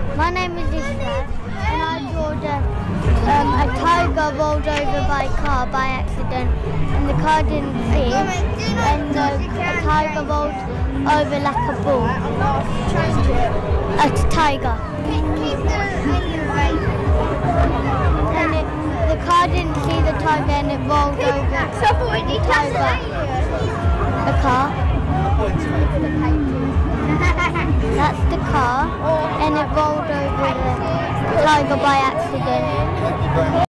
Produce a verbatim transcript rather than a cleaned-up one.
My name is Ishmal, and I drawed a, um, a tiger rolled over by a car by accident, and the car didn't see, and the a tiger rolled over like a ball. A tiger. And it, the car didn't see the tiger, and it rolled over the tiger. The car. That's the car, and it rolled over the tiger by accident.